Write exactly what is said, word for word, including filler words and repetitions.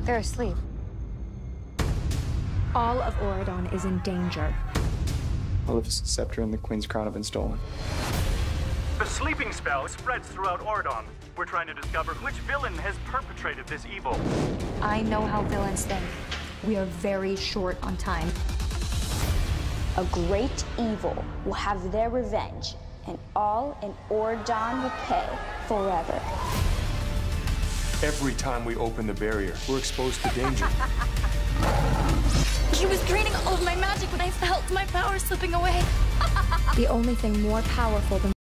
They're asleep. All of Auradon is in danger. Maleficent's scepter and the Queen's crown have been stolen. The sleeping spell spreads throughout Auradon. We're trying to discover which villain has perpetrated this evil. I know how villains think. We are very short on time. A great evil will have their revenge, and all in Auradon will pay forever. Every time we open the barrier, we're exposed to danger. He was draining all of my magic when I felt my power slipping away. The only thing more powerful than